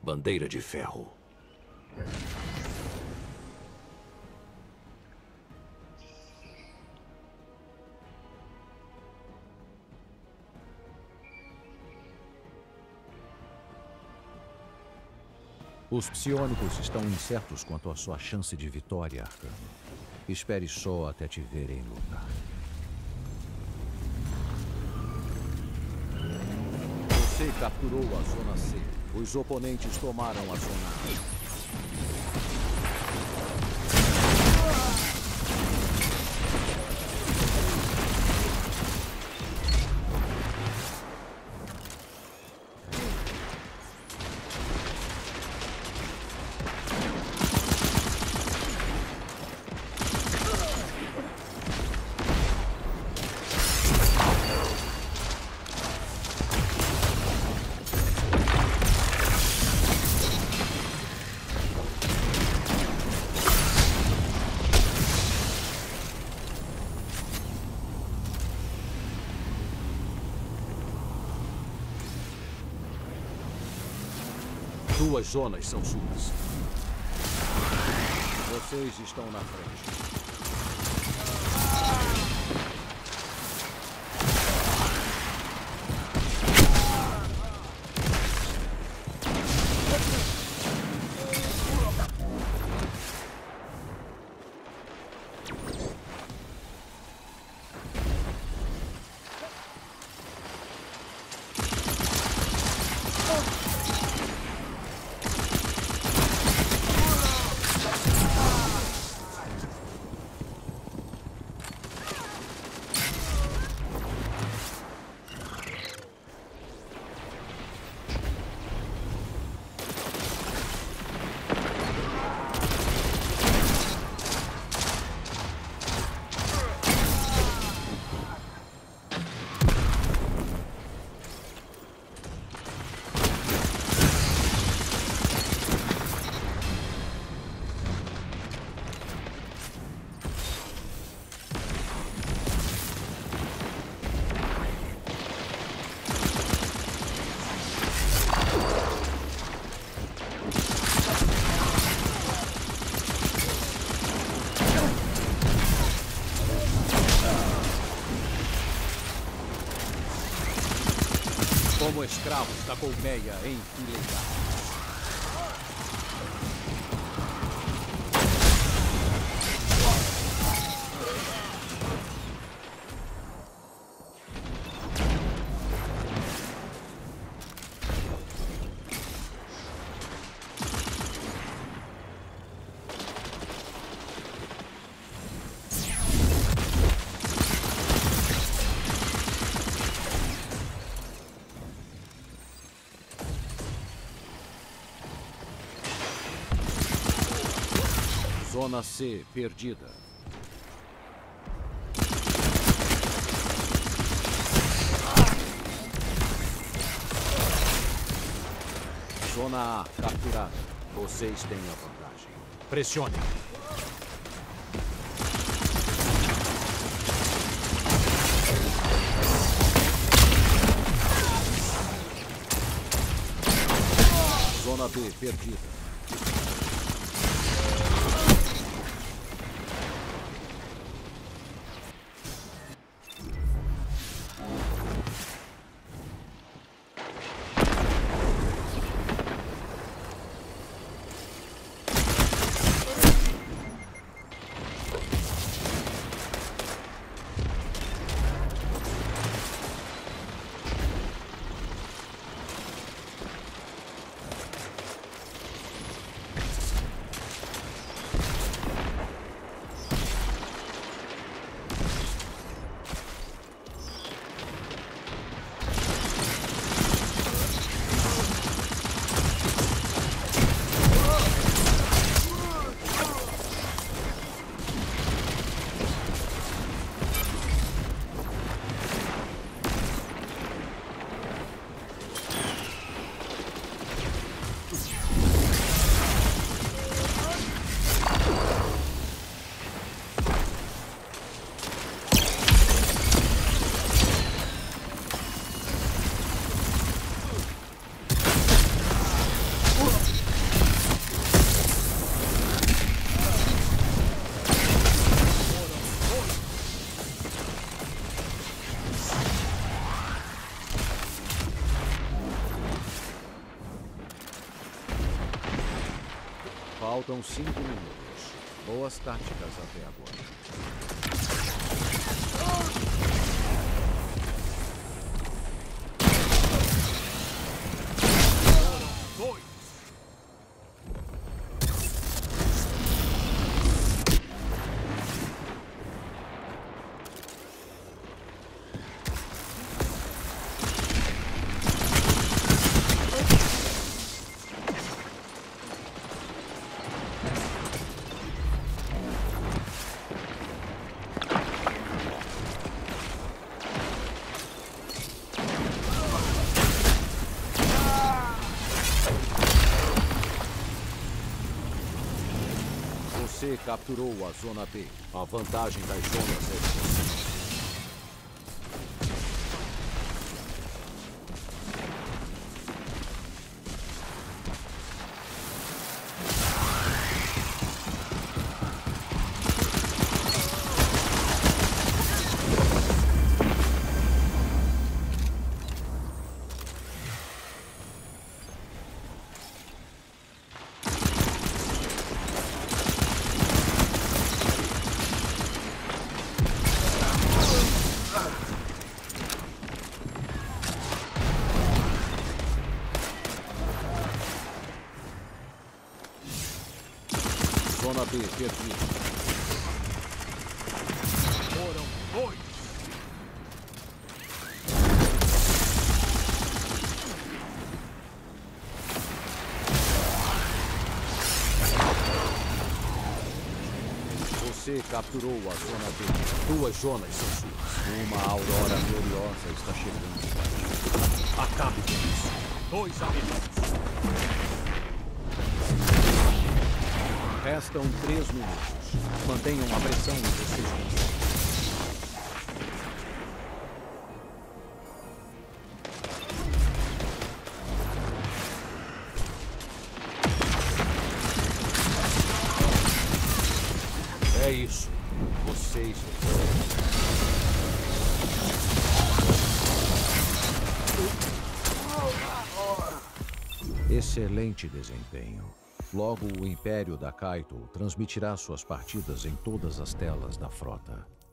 Bandeira de ferro. Os psionicos estão incertos quanto à sua chance de vitória, Arcano. Espere só até te verem lutar. Você capturou a Zona C. Os oponentes tomaram a Zona A. Duas zonas são suas. Vocês estão na frente. Como escravos da colmeia enfileirados. Zona C perdida. Zona A capturada. Vocês têm a vantagem. Pressione. Zona B perdida. Faltam 5 minutos. Boas táticas até agora. Você capturou a Zona B. A vantagem das zonas é de você. Zona B perdida. Foram 2. Você capturou a Zona B. 2 zonas são suas. Uma aurora gloriosa está chegando. Acabe com isso. 2 amigos. Restam 3 minutos. Mantenham a pressão em vocês mesmos. É isso. Vocês. Excelente desempenho. Logo, o Império da Kaito transmitirá suas partidas em todas as telas da frota.